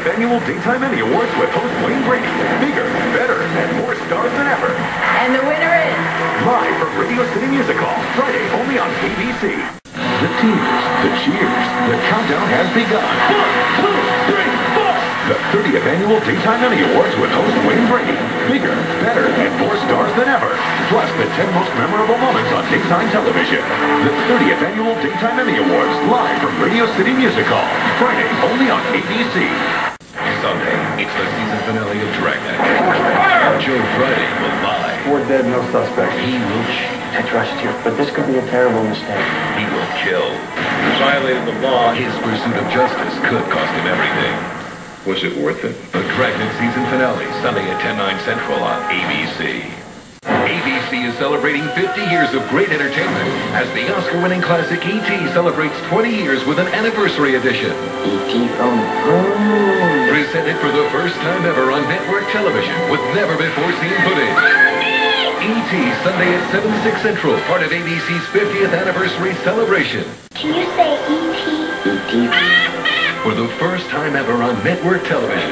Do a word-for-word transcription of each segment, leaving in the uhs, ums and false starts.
thirtieth Annual Daytime Emmy Awards with host Wayne Brady. Bigger, better, and more stars than ever. And the winner is... Live from Radio City Music Hall, Friday only on A B C. The tears, the cheers, the countdown has begun. One, two, three, four. The thirtieth Annual Daytime Emmy Awards with host Wayne Brady. Bigger, better, and more stars than ever. Plus the ten most memorable moments on daytime television. The thirtieth Annual Daytime Emmy Awards live from Radio City Music Hall. Friday only on A B C. Sunday, it's the season finale of Dragnet. Joe Friday will lie. Four dead, no suspect. He will cheat. I trust you, but this could be a terrible mistake. He will kill. You violated the law. His pursuit of justice could cost him everything. Was it worth it? The Dragnet season finale, Sunday at ten, nine central on A B C. A B C is celebrating fifty years of great entertainment as the Oscar-winning classic E T celebrates twenty years with an anniversary edition. E T phone. Oh. Presented for the first time ever on network television with never-before-seen footage. E T Sunday at seven, six central, part of A B C's fiftieth anniversary celebration. Can you say E T? E T For the first time ever on network television.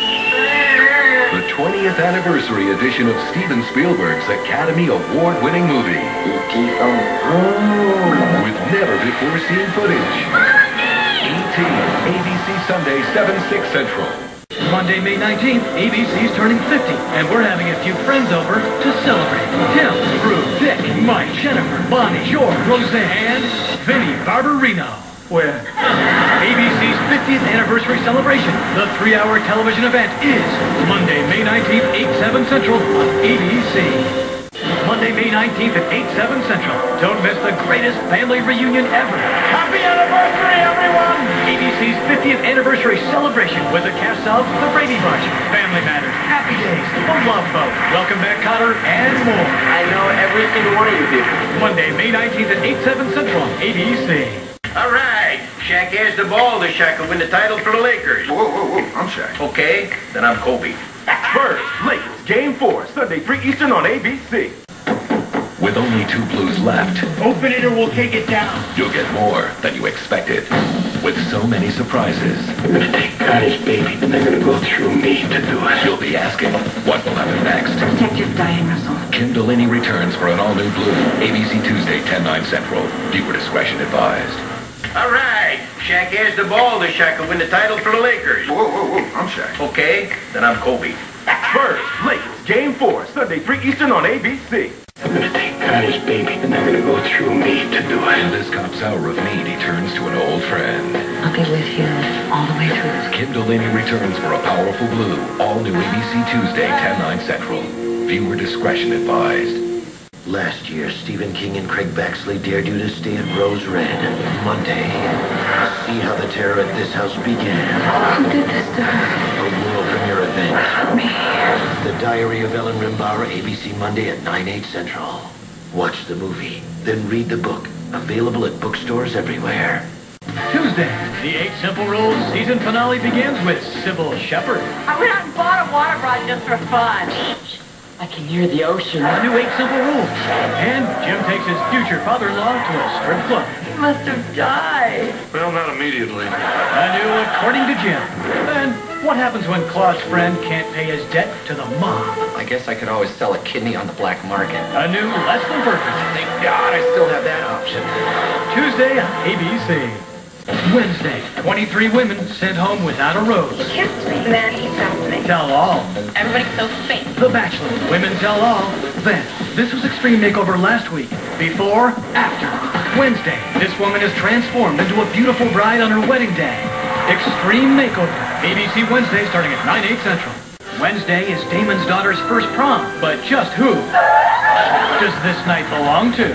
The twentieth anniversary edition of Steven Spielberg's Academy Award-winning movie. E T phone. Oh. With never-before-seen footage. E T A B C Sunday, seven, six central. Monday, May nineteenth, A B C's turning fifty, and we're having a few friends over to celebrate. Tim, Drew, Dick, Mike, Jennifer, Bonnie, George, Roseanne, and Vinny Barbarino. Where A B C's fiftieth anniversary celebration, the three-hour television event, is Monday, May nineteenth, eight, seven central on A B C. Monday, May nineteenth at eight, seven central. Don't miss the greatest family reunion ever. Happy anniversary, everyone! A B C's fiftieth anniversary celebration with the cast of The Brady Bunch, Family Matters, Happy Days, The Love Boat, Welcome Back, Kotter, and more. I know every single one of you people. Monday, May nineteenth at eight, seven central on A B C. All right, Shaq has the ball. The Shaq will win the title for the Lakers. Whoa, whoa, whoa, I'm Shaq. Okay, then I'm Kobe. Spurs, Lakers, Game four, Sunday, three Eastern on A B C. With only two blues left, Open it or we'll take it down. you'll get more than you expected. With so many surprises, They're gonna take Connie's baby, and they're gonna go through me to do it. you'll be asking, what will happen next? Detective Diane Russell. Kim Delaney returns for an all-new Blue. A B C Tuesday, ten, nine central. Viewer discretion advised. All right, Shaq has the ball. The Shaq will win the title for the Lakers. Whoa, whoa, whoa, I'm Shaq. Okay, then I'm Kobe. Spurs, Lakers, Game four, Sunday, three Eastern on A B C. I'm gonna take Connie's baby, and they're gonna go through me to do In it. this cop's hour of need, he turns to an old friend. I'll be with you all the way through. Kim Delaney returns for a powerful Blue. All-new A B C Tuesday, ten, nine central. Viewer discretion advised. Last year, Stephen King and Craig Baxley dared you to stay at Rose Red. Monday, see how the terror at this house began. Who did this to her? A world premiere event. Me. The Diary of Ellen Rimbauer, A B C Monday at nine, eight central. Watch the movie, then read the book. Available at bookstores everywhere. Tuesday, the Eight Simple Rules season finale begins with Sybil Shepherd. I went out and bought a water rod just for fun. I can hear the ocean. A new Eight Simple Rules. And Jim takes his future father-in-law to a strip club. He must have died. Well, not immediately. A new According to Jim. And what happens when Claude's friend can't pay his debt to the mob? I guess I could always sell a kidney on the black market. A new Less Than Perfect. Thank God I still have that option. Tuesday on A B C. Wednesday, twenty-three women sent home without a rose. Kissed me, then he dumped me. Tell all. Everybody's so fake. The Bachelor, women tell all. Then, this was Extreme Makeover last week. Before, after. Wednesday, this woman is transformed into a beautiful bride on her wedding day. Extreme Makeover. A B C Wednesday starting at nine, eight central. Wednesday is Damon's daughter's first prom, but just who does this night belong to?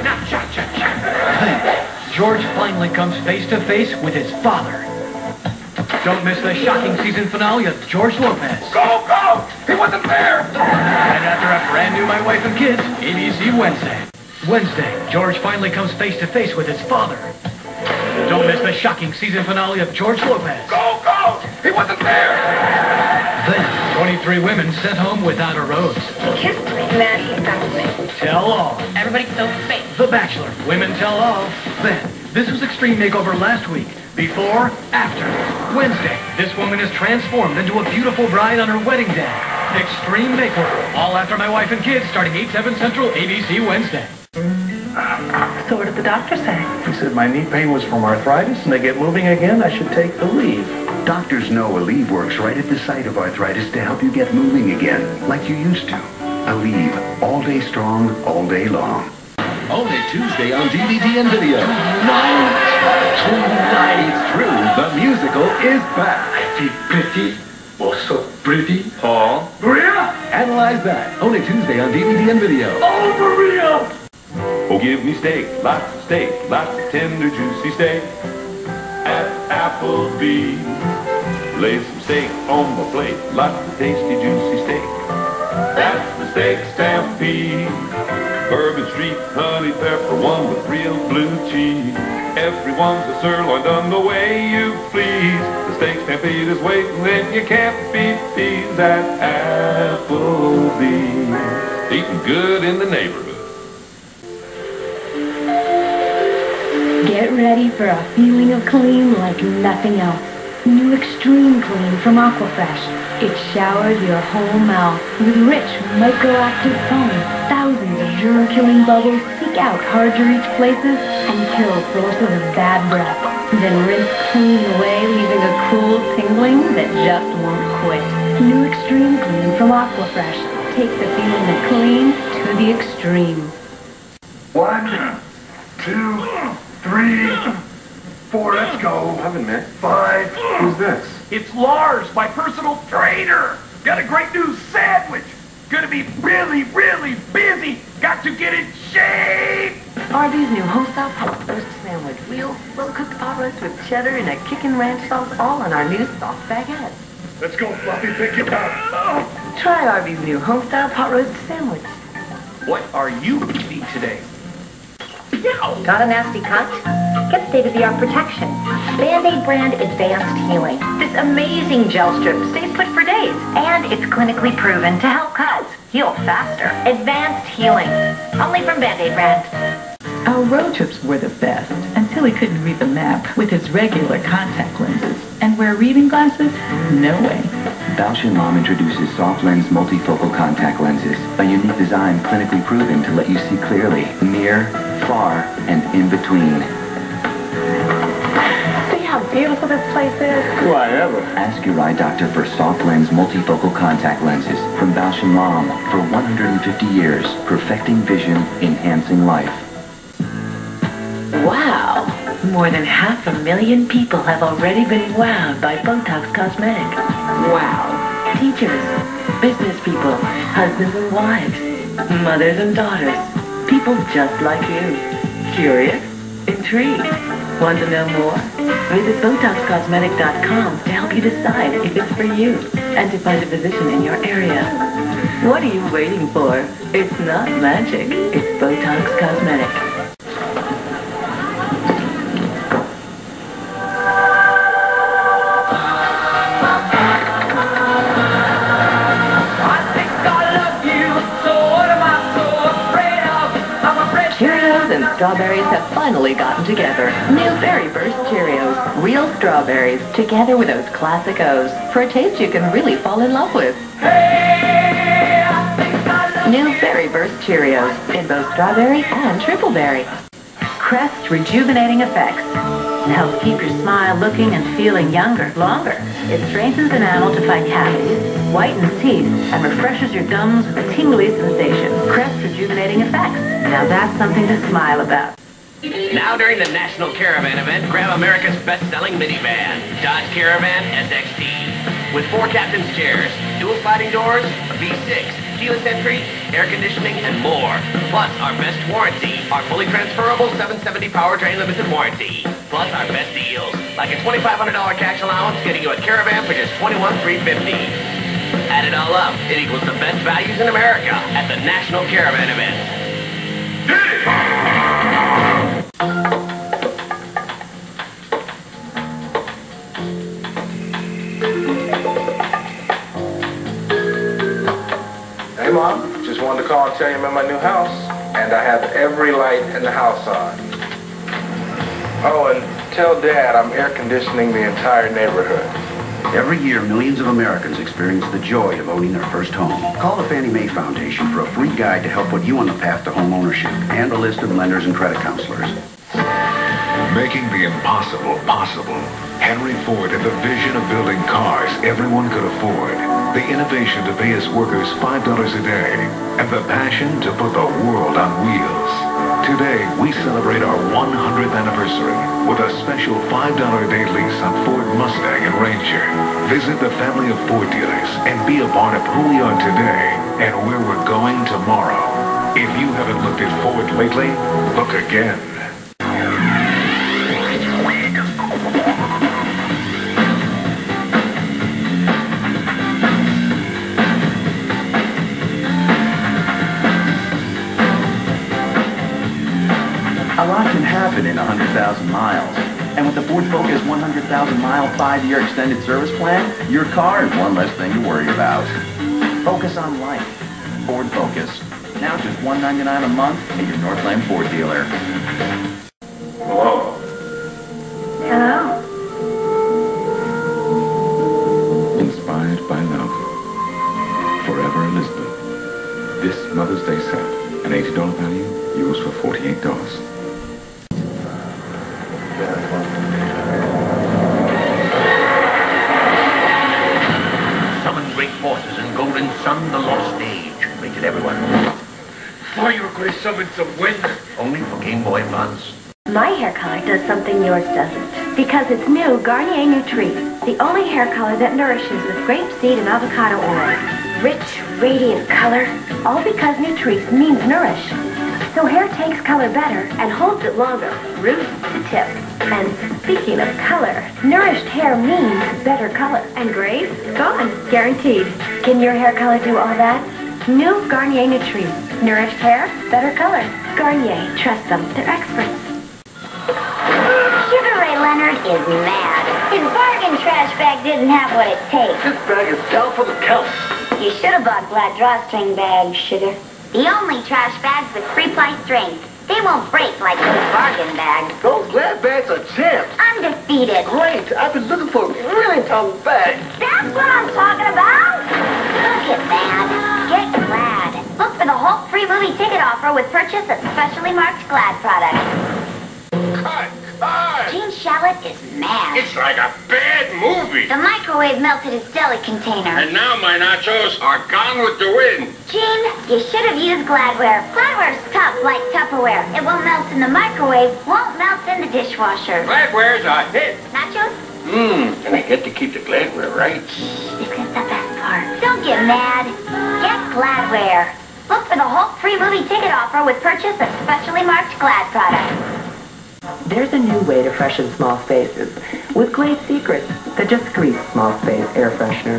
Then, George finally comes face to face with his father. Don't miss the shocking season finale of George Lopez. Go, go! He wasn't there! And after a brand new My Wife and Kids, A B C Wednesday. Wednesday, George finally comes face to face with his father. Don't miss the shocking season finale of George Lopez. Go, go! He wasn't there! Then, twenty-three women sent home without a rose. He kissed me, then he dumped me. Tell all. Everybody's so fake. The Bachelor, women tell all. Then, this was Extreme Makeover last week. Before, after. Wednesday, this woman is transformed into a beautiful bride on her wedding day. Extreme Makeover. All after my wife and kids starting eight, seven Central, A B C Wednesday. So what did the doctor say? He said my knee pain was from arthritis, and to get moving again, I should take Aleve. Doctors know Aleve works right at the site of arthritis to help you get moving again, like you used to. Aleve, all day strong, all day long. Only Tuesday on D V D and video. Tonight! Tonight! It's true, the musical is back. I feel pretty. Oh, so pretty. Paul. Maria! Analyze that. Only Tuesday on D V D and video. Oh, Maria! Oh, give me steak, lots of steak, lots of tender, juicy steak at Applebee's. Lay some steak on my plate, lots of tasty, juicy steak. That's the steak stampede. Bourbon Street, honey pepper, one with real blue cheese. Everyone's a sirloin done the way you please. The steak stampede is waiting and you can't beat these at Applebee's. Eating good in the neighborhood. Get ready for a feeling of clean like nothing else. New Extreme Clean from Aquafresh. It showers your whole mouth with rich microactive foam. Thousands of germ-killing bubbles seek out hard-to-reach places and kill sources of bad breath. Then rinse clean away, leaving a cool tingling that just won't quit. New Extreme Clean from Aquafresh. Take the feeling of clean to the extreme. One, two, three, four, let's go. Haven't met. Five. Who's this? It's Lars, my personal trainer. Got a great new sandwich. Gonna be really, really busy. Got to get in shape. Arby's new homestyle pot roast sandwich. Real slow-cooked pot roast with cheddar and a kickin' ranch sauce, all on our new soft baguette. Let's go, Fluffy. Pick it up. Try Arby's new homestyle pot roast sandwich. What are you eating today? Got a nasty cut? Get state-of-the-art protection. Band-Aid brand Advanced Healing. This amazing gel strip stays put for days. And it's clinically proven to help cuts heal faster. Advanced Healing. Only from Band-Aid brand. Our road trips were the best until he couldn't read the map with his regular contact lenses. And wear reading glasses? No way. Bausch and Lomb introduces soft lens multifocal contact lenses, a unique design clinically proven to let you see clearly, near, far, and in between. See how beautiful this place is? Whatever. Ask your eye doctor for soft lens multifocal contact lenses from Bausch and Lomb for one hundred fifty years, perfecting vision, enhancing life. Wow. More than half a million people have already been wowed by Botox Cosmetic. Wow. Teachers, business people, husbands and wives, mothers and daughters, people just like you. Curious? Intrigued? Want to know more? Visit Botox Cosmetic dot com to help you decide if it's for you and to find a physician in your area. What are you waiting for? It's not magic. It's Botox Cosmetic. Cheerios and strawberries have finally gotten together. New Berry Burst Cheerios. Real strawberries, together with those classic O's. For a taste you can really fall in love with. Hey, I think I love New Berry Burst Cheerios. In both strawberry and triple berry. Crest Rejuvenating Effects. Helps keep your smile looking and feeling younger, longer. It strengthens enamel to fight cavities, whitens teeth, and refreshes your gums with a tingly sensation. Crest Rejuvenating Effects. Now that's something to smile about. Now during the National Caravan event, grab America's best-selling minivan, Dodge Caravan S X T. With four captain's chairs, dual sliding doors, a V six, keyless entry, air conditioning, and more. Plus our best warranty, our fully transferable seven seventy powertrain limited warranty. Plus our best deals, like a twenty-five hundred dollars cash allowance getting you a Caravan for just twenty-one thousand three hundred fifty dollars. Add it all up, it equals the best values in America at the National Caravan event. Hey, Mom. Just wanted to call and tell you I'm at my new house, and I have every light in the house on. Oh, and Tell Dad I'm air conditioning the entire neighborhood. Every year, millions of Americans experience the joy of owning their first home. Call the Fannie Mae Foundation for a free guide to help put you on the path to home ownership and a list of lenders and credit counselors. Making the impossible possible. Henry Ford had the vision of building cars everyone could afford. The innovation to pay his workers five dollars a day. And the passion to put the world on wheels. Today, we celebrate our one hundredth anniversary with a special five dollars a day lease on Ford Mustang and Ranger. Visit the family of Ford dealers and be a part of who we are today and where we're going tomorrow. If you haven't looked at Ford lately, look again. A lot can happen in one hundred thousand miles. And with the Ford Focus one hundred thousand mile five-year extended service plan, your car is one less thing to worry about. Focus on life. Ford Focus. Now just one hundred ninety-nine dollars a month at your Northland Ford dealer. Hello. Hello. Inspired by love. Forever Elizabeth. This Mother's Day set, an eighty dollars value, yours for forty-eight dollars. Summon great forces and Golden Sun, the lost age. Rated everyone. Thought you were going to summon some wind. Only for Game Boy Advance. My hair color does something yours doesn't. Because it's new Garnier Nutrice, the only hair color that nourishes with grapeseed and avocado oil. Rich, radiant color, all because Nutrice means nourish. So hair takes color better and holds it longer, root to tip. And speaking of color, nourished hair means better color. And grays? Gone. Guaranteed. Can your hair color do all that? New Garnier Nutrice. Nourished hair, better color. Garnier, trust them. They're experts. Sugar Ray Leonard is mad. His bargain trash bag didn't have what it takes. This bag is down for the count. You should have bought black drawstring bags, Sugar. The only trash bags with three-ply strings. They won't break like those bargain bags. Those glad bags are champs. Undefeated. Great. I've been looking for a really tall bag. That's what I'm talking about. Look at that. Get Glad. Look for the Hulk free movie ticket offer with purchase of specially marked Glad products. Cut! Cut! Gene Shalit is mad. It's like a bad movie. The microwave melted his deli container. And now my nachos are gone with the wind. Gene, you should have used Gladware. Gladware's tough like Tupperware. It will melt in the microwave, won't melt in the dishwasher. Gladware's a hit. Nachos? Mmm, and I get to keep the Gladware, right? This is the best part. Don't get mad. Get Gladware. Look for the Hulk free movie ticket offer with purchase of specially marked Glad products. There's a new way to freshen small spaces with Glade Secrets, the discreet small space air freshener.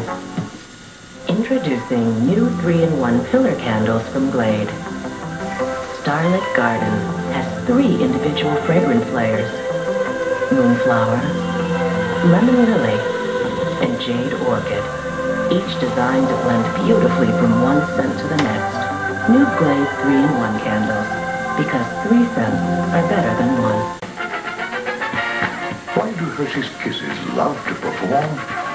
Introducing new three in one filler candles from Glade. Starlit Garden has three individual fragrance layers. Moonflower, Lemon Lily, and Jade Orchid. Each designed to blend beautifully from one scent to the next. New Glade three in one candles. Because three scents are better than one. Why do Hershey's Kisses love to perform?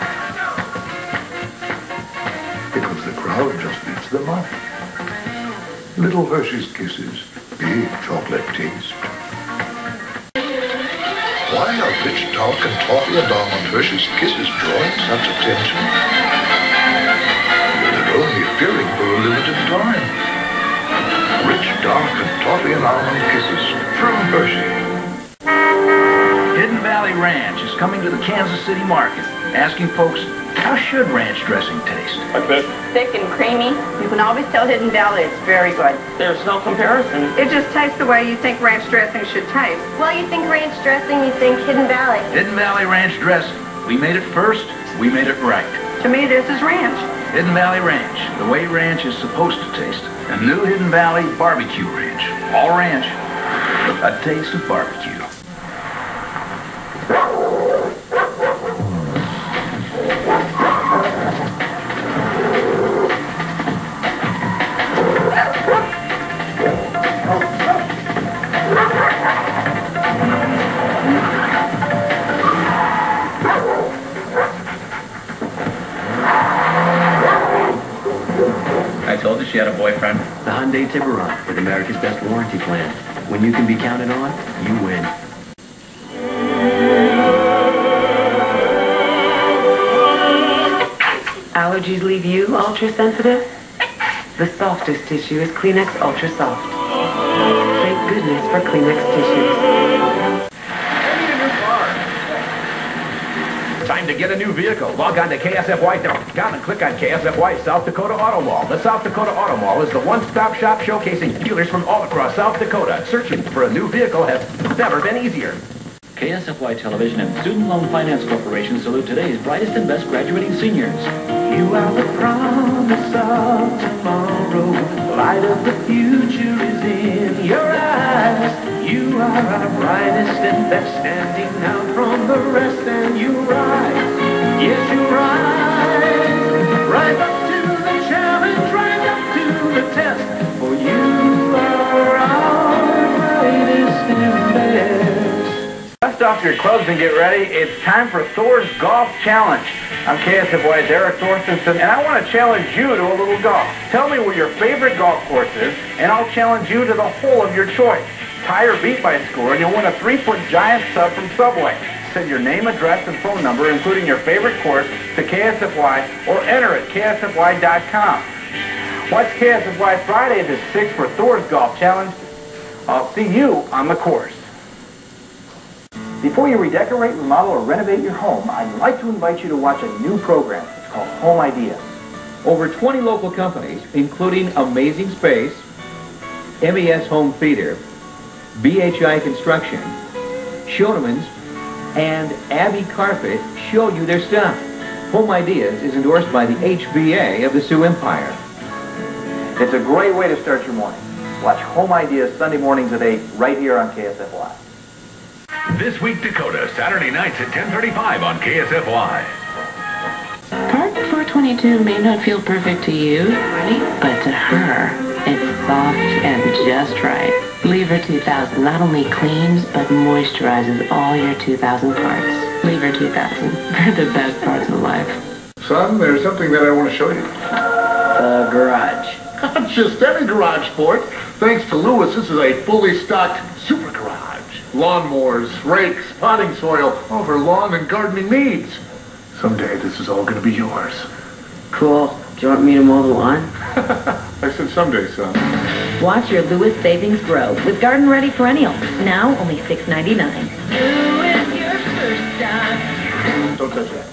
Because the crowd just beats them up. Little Hershey's Kisses, big chocolate taste. Why are rich, dark, and toffee and almond Hershey's Kisses drawing such attention? They're only appearing for a limited time. Rich, dark, and toffee and almond kisses from Hershey. Hidden Valley Ranch is coming to the Kansas City market, asking folks, how should ranch dressing taste? I bet. Thick and creamy. You can always tell Hidden Valley it's very good. There's no comparison. It just tastes the way you think ranch dressing should taste. Well, you think ranch dressing, you think Hidden Valley. Hidden Valley Ranch dressing. We made it first, we made it right. To me, this is ranch. Hidden Valley Ranch, the way ranch is supposed to taste. And new Hidden Valley Barbecue Ranch. All ranch, a taste of barbecue. she had a boyfriend? The Hyundai Tiburon with America's best warranty plan. When you can be counted on, you win. Allergies leave you ultra-sensitive? The softest tissue is Kleenex Ultra Soft. Thank goodness for Kleenex tissues. Time to get a new vehicle. Log on to K S F Y dot com and click on K S F Y South Dakota Auto Mall. The South Dakota Auto Mall is the one-stop shop showcasing dealers from all across South Dakota. Searching for a new vehicle has never been easier. K S F Y Television and Student Loan Finance Corporation salute today's brightest and best graduating seniors. You are the promise of tomorrow. Light of the future is in your eyes. You are our brightest and best, standing out from the rest, and you rise. Yes, you rise. Rise up to the challenge, rise up to the test. For you are our brightest and best. Dust off your clubs and get ready. It's time for Thor's Golf Challenge. I'm K S F Y's Eric Thorstensen, and I want to challenge you to a little golf. Tell me where your favorite golf course is, and I'll challenge you to the hole of your choice. Tie or beat my score, and you'll win a three-foot giant sub from Subway. Send your name, address, and phone number, including your favorite course, to K S F Y or enter at K S F Y dot com. Watch K S F Y Fridays at six for Thor's Golf Challenge. I'll see you on the course. Before you redecorate, remodel, or renovate your home, I'd like to invite you to watch a new program. It's called Home Ideas. Over twenty local companies, including Amazing Space, M E S Home Theater, B H I Construction, Schoenemann's, and Abbey Carpet show you their stuff. Home Ideas is endorsed by the H B A of the Sioux Empire. It's a great way to start your morning. Watch Home Ideas Sunday mornings at eight, right here on K S F Y. This Week Dakota, Saturday nights at ten thirty-five on K S F Y. Part four twenty-two may not feel perfect to you, but to her, it's soft and just right. Lever two thousand not only cleans, but moisturizes all your two thousand parts. Lever two thousand, they're the best parts of life. Son, there's something that I want to show you. The garage. Not just any garage sport. Thanks to Lewis, this is a fully stocked super garage. Lawnmowers, rakes, potting soil, all for lawn and gardening needs. Someday this is all going to be yours. Cool. Do you want me to mow the lawn? I said someday, son. Watch your Lewis savings grow with Garden Ready Perennial. Now only six ninety-nine. Don't touch that.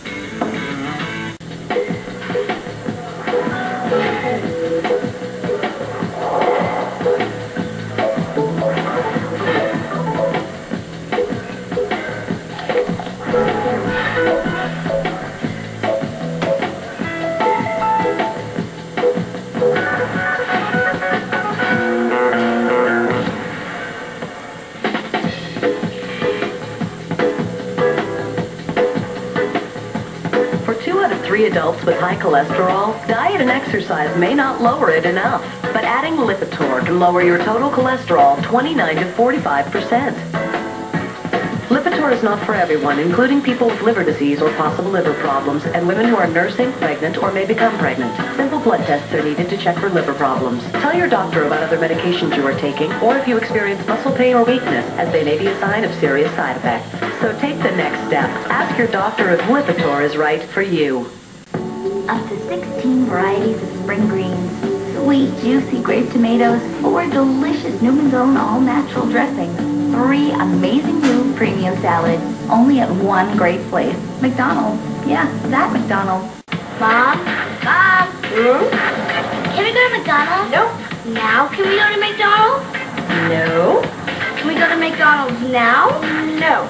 Three adults with high cholesterol, diet and exercise may not lower it enough, but adding Lipitor can lower your total cholesterol twenty-nine to forty-five percent. Lipitor is not for everyone, including people with liver disease or possible liver problems, and women who are nursing, pregnant, or may become pregnant. Simple blood tests are needed to check for liver problems. Tell your doctor about other medications you are taking, or if you experience muscle pain or weakness, as they may be a sign of serious side effects. So take the next step. Ask your doctor if Lipitor is right for you. Up to sixteen varieties of spring greens, sweet, juicy grape tomatoes, four delicious Newman's Own all-natural dressings, three amazing new premium salads, only at one great place, McDonald's. Yeah, that McDonald's. Mom? Mom? Hmm? Can we go to McDonald's? Nope. Now can we go to McDonald's? No. Can we go to McDonald's now? No.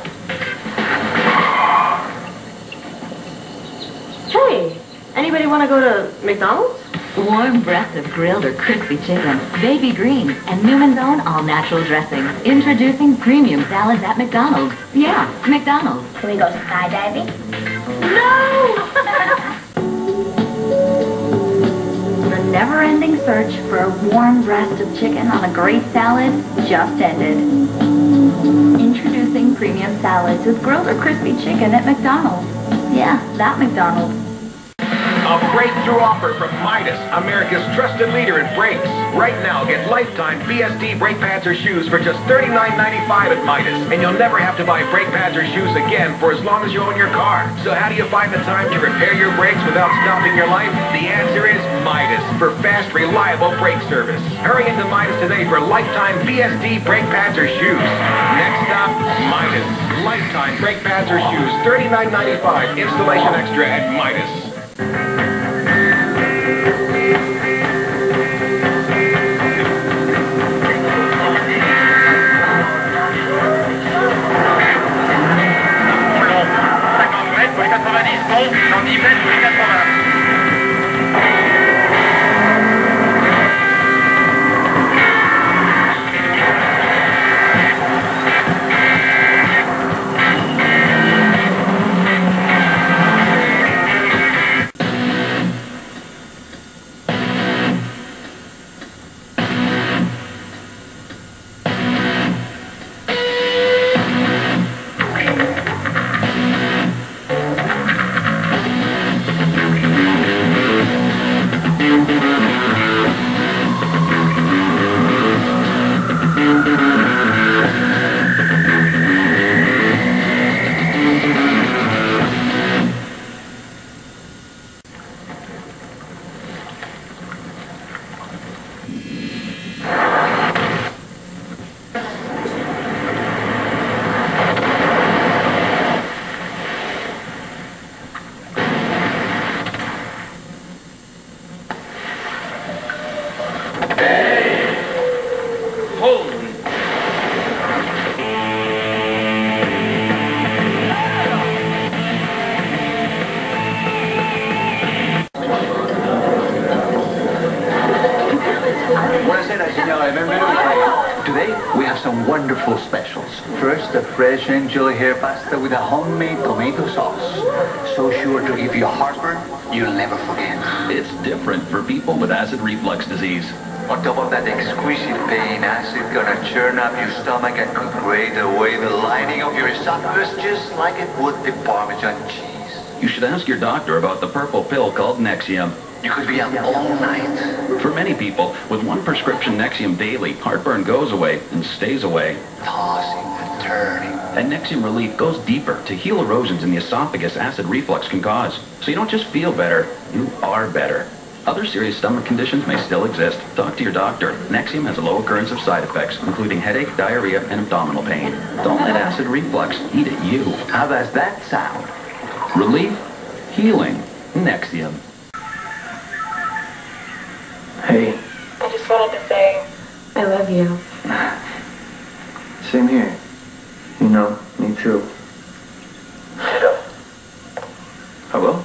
Hey, anybody want to go to McDonald's? Warm breath of grilled or crispy chicken, baby greens, and Newman's Own all-natural dressings. Introducing premium salads at McDonald's. Yeah, McDonald's. Can we go skydiving? No! The never-ending search for a warm breast of chicken on a great salad just ended. Introducing premium salads with grilled or crispy chicken at McDonald's. Yeah, that McDonald's. A breakthrough offer from Midas, America's trusted leader in brakes. Right now, get lifetime B S D brake pads or shoes for just thirty-nine ninety-five at Midas. And you'll never have to buy brake pads or shoes again for as long as you own your car. So how do you find the time to repair your brakes without stopping your life? The answer is Midas for fast, reliable brake service. Hurry into Midas today for lifetime B S D brake pads or shoes. Next stop, Midas. Lifetime brake pads or shoes, thirty-nine ninety-five. Installation extra at Midas. Today, we have some wonderful specials. First, the fresh enjoy hair pasta with a homemade tomato sauce. So sure to give you heartburn, you'll never forget. It's different for people with acid reflux disease. On top of that exquisite pain, acid gonna churn up your stomach and could grate away the lining of your esophagus just like it would the Parmesan cheese. You should ask your doctor about the purple pill called Nexium. You could be up all night. For many people, with one prescription Nexium daily, heartburn goes away and stays away. Tossing and turning. And Nexium Relief goes deeper to heal erosions in the esophagus acid reflux can cause. So you don't just feel better, you are better. Other serious stomach conditions may still exist. Talk to your doctor. Nexium has a low occurrence of side effects, including headache, diarrhea, and abdominal pain. Don't let acid reflux eat at you. How does that sound? Relief, healing, Nexium. Hey. I just wanted to say, I love you. Same here. You know, me too. Ditto. I will.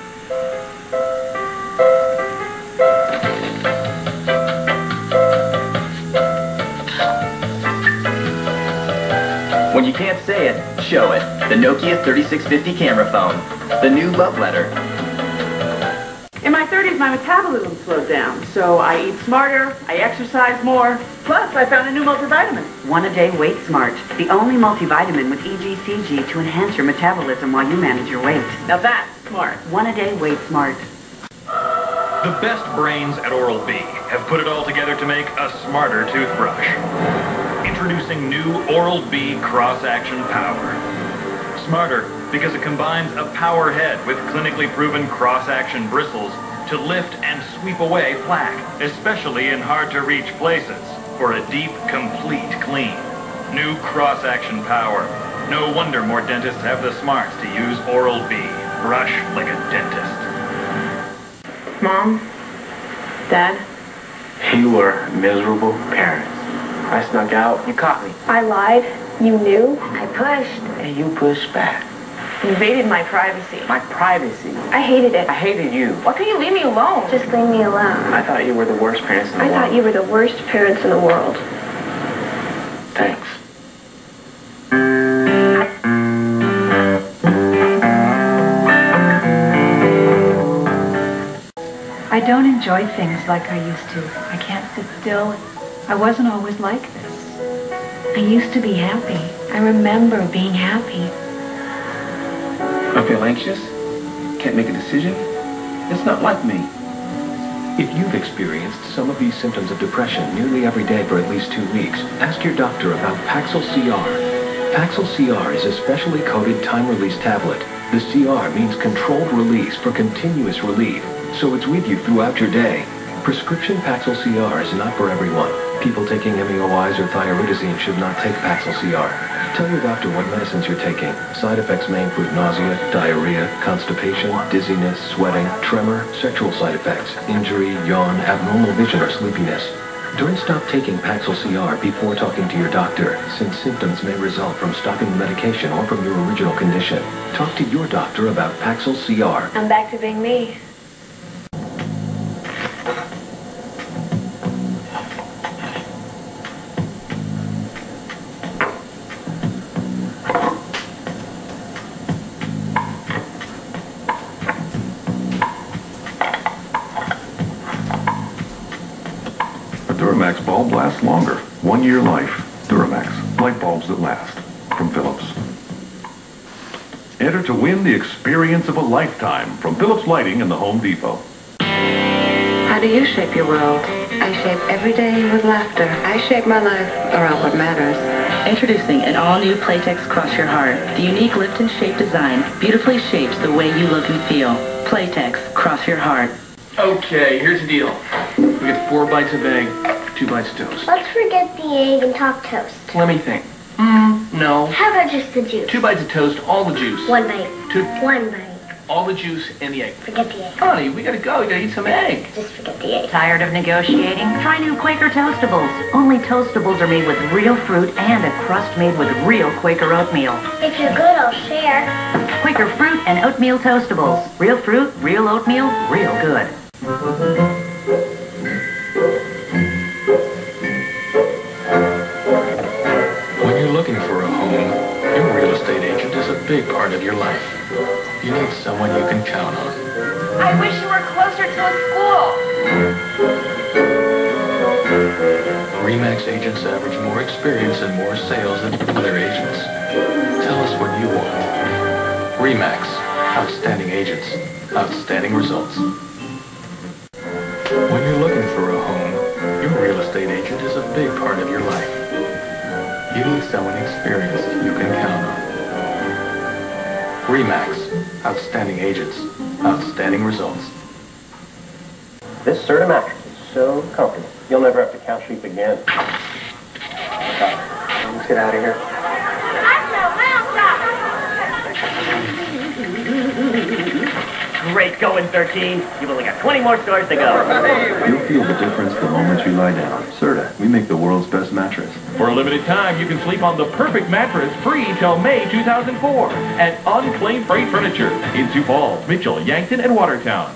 When you can't say it, show it. The Nokia thirty-six fifty camera phone. The new love letter. In my thirties, my metabolism slowed down, so I eat smarter, I exercise more, plus I found a new multivitamin. One a day Weight Smart, the only multivitamin with E G C G to enhance your metabolism while you manage your weight. Now that's smart. One a day Weight Smart. The best brains at Oral-B have put it all together to make a smarter toothbrush. Introducing new Oral-B Cross-Action Power. Smarter because it combines a power head with clinically proven cross-action bristles to lift and sweep away plaque, especially in hard-to-reach places, for a deep, complete clean. New cross-action power. No wonder more dentists have the smarts to use Oral-B. Brush like a dentist. Mom? Dad? You were miserable parents. I snuck out. You caught me. I lied. You knew. I pushed. And you pushed back. You invaded my privacy. My privacy. I hated it. I hated you. Why couldn't you leave me alone? Just leave me alone. I thought you were the worst parents in the I world. thought you were the worst parents in the world. Thanks. I don't enjoy things like I used to. I can't sit still. I wasn't always like this. I used to be happy. I remember being happy. I feel anxious. Can't make a decision. It's not like me. If you've experienced some of these symptoms of depression nearly every day for at least two weeks, ask your doctor about Paxil C R. Paxil C R is a specially coded time-release tablet. The C R means controlled release for continuous relief, so it's with you throughout your day. Prescription Paxil C R is not for everyone. People taking M E O Is or thyroidazine should not take Paxil C R. Tell your doctor what medicines you're taking. Side effects may include nausea, diarrhea, constipation, dizziness, sweating, tremor, sexual side effects, injury, yawn, abnormal vision, or sleepiness. Don't stop taking Paxil C R before talking to your doctor, since symptoms may result from stopping the medication or from your original condition. Talk to your doctor about Paxil C R. I'm back to being me. Duramax bulb lasts longer. One year life. Duramax. Light bulbs that last. From Philips. Enter to win the experience of a lifetime from Philips Lighting and the Home Depot. How do you shape your world? I shape every day with laughter. I shape my life around what matters. Introducing an all-new Playtex Cross Your Heart. The unique lift and shape design beautifully shapes the way you look and feel. Playtex Cross Your Heart. Okay, here's the deal. We get four bites of egg, two bites of toast. Let's forget the egg and talk toast. Let me think. Mm, no. How about just the juice? Two bites of toast, all the juice. One bite. Two. One bite. All the juice and the egg. Forget the egg. Honey, we gotta go. We gotta eat some egg. Just forget the egg. Tired of negotiating? Try new Quaker Toastables. Only Toastables are made with real fruit and a crust made with real Quaker oatmeal. If you're good, I'll share. Quaker Fruit and Oatmeal Toastables. Real fruit, real oatmeal, real good. When you're looking for a home, your real estate agent is a big part of your life. You need someone you can count on. I wish you were closer to a school. RE/MAX agents average more experience and more sales than other agents. Tell us what you want. RE/MAX, outstanding agents, outstanding results. When you're looking for a home, your real estate agent is a big part of your life. You need someone experienced you can count on. RE/MAX, outstanding agents, outstanding results. This Serta mattress is so comfortable. You'll never have to count sheep again. Let's get out of here. Great going, thirteen. You've only got twenty more stores to go. You'll feel the difference the moment you lie down. Serta, we make the world's best mattress. For a limited time, you can sleep on the perfect mattress free till May two thousand four at Unclaimed Freight Furniture in Sioux Falls, Mitchell, Yankton, and Watertown.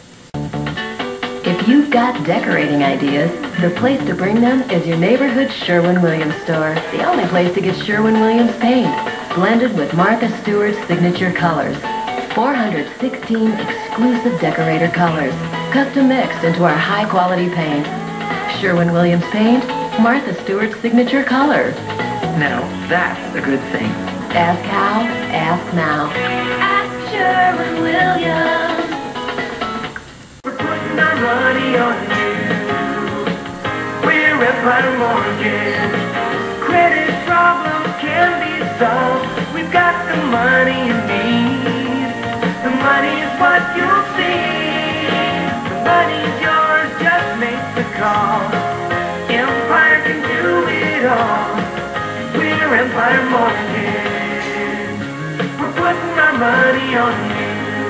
If you've got decorating ideas, the place to bring them is your neighborhood Sherwin-Williams store. The only place to get Sherwin-Williams paint, blended with Martha Stewart's signature colors. four hundred sixteen exclusive decorator colors, custom mixed into our high-quality paint. Sherwin-Williams paint, Martha Stewart's signature color. Now, that's a good thing. Ask how, ask now. Ask Sherwin-Williams. Putting our money on you. We're Empire Mortgage. Credit problems can be solved. We've got the money you need. The money is what you'll see. The money's yours, just make the call. Empire can do it all. We're Empire Mortgage. We're putting our money on you.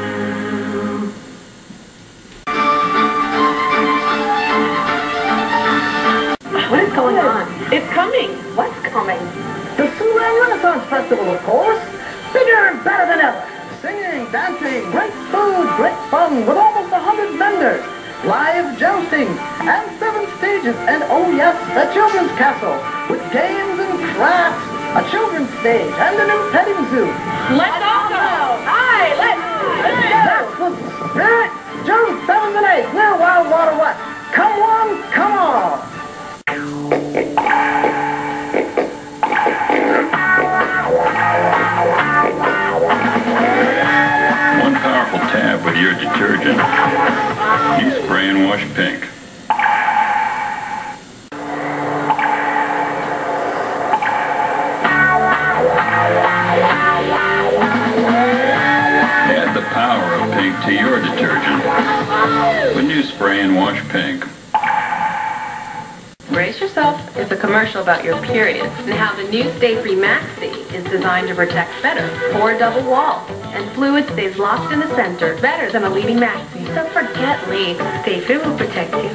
What is going on? It's coming. What's coming? The Siouxland Renaissance Festival, of course. Bigger and better than ever. Singing, dancing, great food, great fun with almost a hundred vendors. Live jousting and seven stages. And oh yes, a children's castle with games and crafts. A children's stage and a new petting zoo. Let's all go. Hi, let's, let's go. That's the spirit. June seventh and eighth, near Wild Water West. Come on, come on. One powerful tab which to your detergent. You spray and wash pink. Add the power of pink to your detergent. When you spray and wash pink. Brace yourself. It's a commercial about your periods and how the new Stay Free Maxi is designed to protect better. Four double walls and fluid stays locked in the center, better than a leading Maxi. So forget leaks. Stay Free will protect you.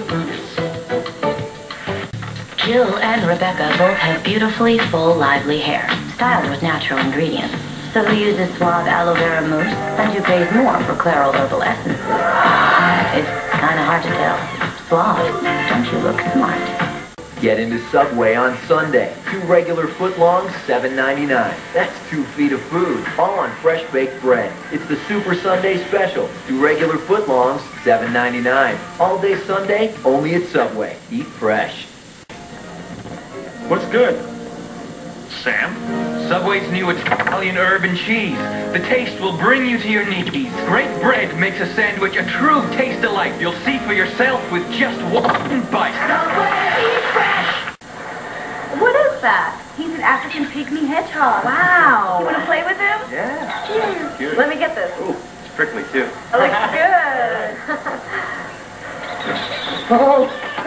Jill and Rebecca both have beautifully full, lively hair, styled with natural ingredients. So who uses suave aloe vera mousse and who pays more for Clairol herbal essences? It's kind of hard to tell. Suave. Don't you look smart? Get into Subway on Sunday. Two regular footlongs, seven ninety-nine. That's two feet of food, all on fresh baked bread. It's the Super Sunday Special. Two regular footlongs, seven ninety-nine. All day Sunday, only at Subway. Eat fresh. What's good? Sam? Subway's new Italian herb and cheese. The taste will bring you to your knees. Great bread makes a sandwich a true taste delight. You'll see for yourself with just one bite. Subway, eat fresh! What is that? He's an African pygmy hedgehog. Wow. You want to play with him? Yeah. Cheers. Cute. Let me get this. Ooh, it's prickly too. It looks good. Oh.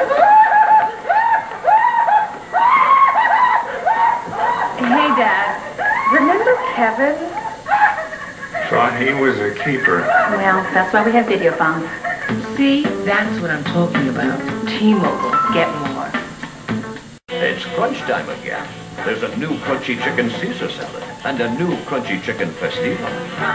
Hey, Dad. Remember Kevin? Thought he was a keeper. Well, that's why we have video phones. See, that's what I'm talking about. T-Mobile, get more. It's crunch time again. There's a new crunchy chicken Caesar salad and a new crunchy chicken festivo.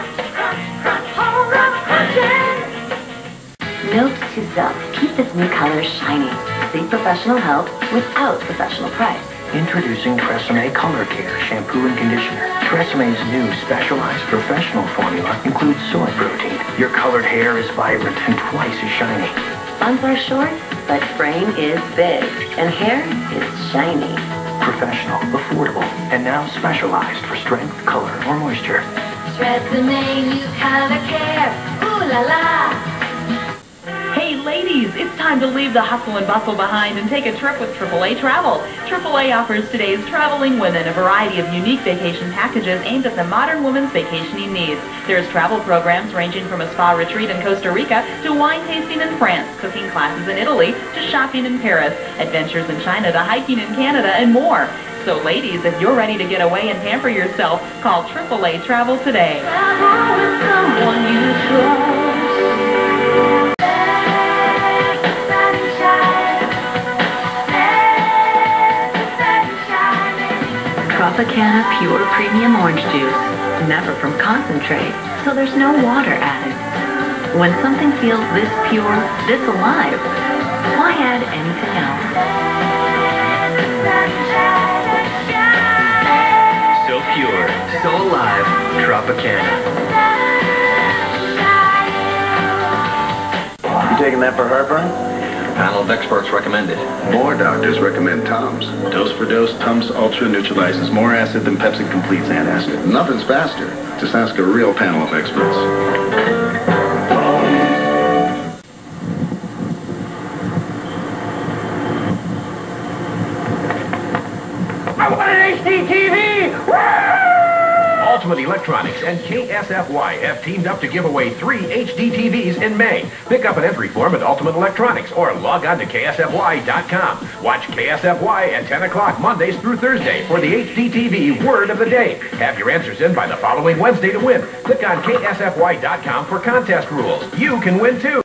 Note to self, keep this new color shiny. Seek professional help without professional price. Introducing Tresemme Color Care Shampoo and Conditioner. Tresemme's new specialized professional formula includes soy protein. Your colored hair is vibrant and twice as shiny. Buns are short, but frame is big, and hair is shiny. Professional, affordable, and now specialized for strength, color, or moisture. Tresemme new color care. Ooh la la. Hey ladies, it's time to leave the hustle and bustle behind and take a trip with triple A Travel. triple A offers today's traveling women a variety of unique vacation packages aimed at the modern woman's vacationing needs. There's travel programs ranging from a spa retreat in Costa Rica to wine tasting in France, cooking classes in Italy to shopping in Paris, adventures in China to hiking in Canada, and more. So ladies, if you're ready to get away and pamper yourself, call triple A Travel today. Travel with someone you trust. Tropicana Pure Premium Orange Juice. Never from concentrate, so there's no water added. When something feels this pure, this alive, why add anything else? So pure, so alive, Tropicana. You taking that for heartburn? Panel of experts recommend it. More doctors recommend Tums. Dose for dose, Tums Ultra neutralizes more acid than Pepsi Complete's antacid. Nothing's faster. Just ask a real panel of experts. I want an H D T V! Ultimate Electronics and K S F Y have teamed up to give away three H D T Vs in May. Pick up an entry form at Ultimate Electronics or log on to K S F Y dot com. Watch K S F Y at ten o'clock Mondays through Thursday for the H D T V Word of the Day. Have your answers in by the following Wednesday to win. Click on K S F Y dot com for contest rules. You can win too.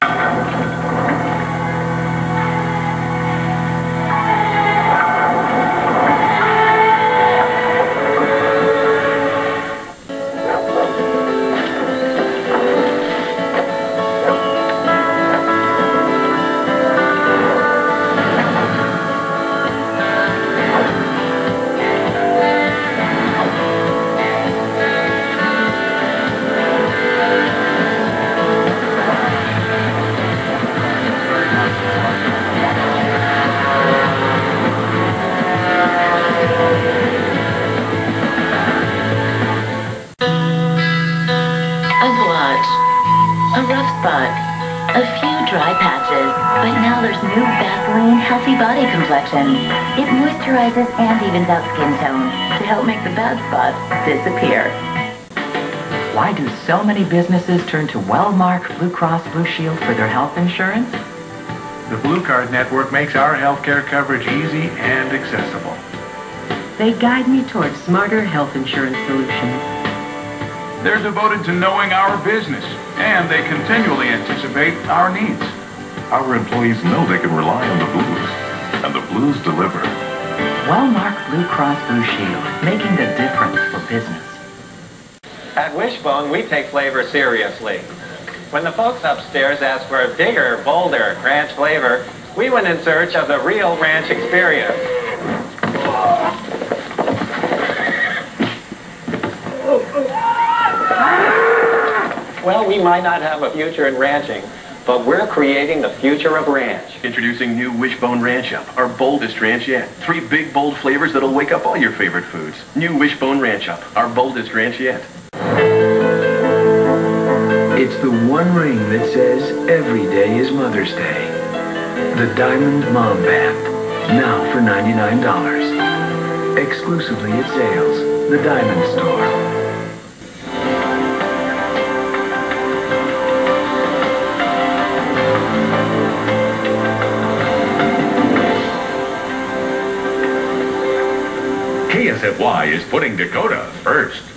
A few dry patches, but now there's new Vaseline Healthy Body Complexion. It moisturizes and evens out skin tone to help make the bad spots disappear. Why do so many businesses turn to Wellmark Blue Cross Blue Shield for their health insurance? The Blue Card Network makes our healthcare coverage easy and accessible. They guide me towards smarter health insurance solutions. They're devoted to knowing our business, and they continually anticipate our needs. Our employees know they can rely on the Blues, and the Blues deliver. Wellmark Blue Cross Blue Shield, making the difference for business. At Wishbone, we take flavor seriously. When the folks upstairs asked for a bigger, bolder ranch flavor, we went in search of the real ranch experience. Well, we might not have a future in ranching, but we're creating the future of ranch. Introducing new Wishbone Ranch Up, our boldest ranch yet. Three big, bold flavors that'll wake up all your favorite foods. New Wishbone Ranch Up, our boldest ranch yet. It's the one ring that says every day is Mother's Day. The Diamond Mom Band, now for ninety-nine dollars. Exclusively at Zales, the Diamond Store. K S F Y is putting Dakota first.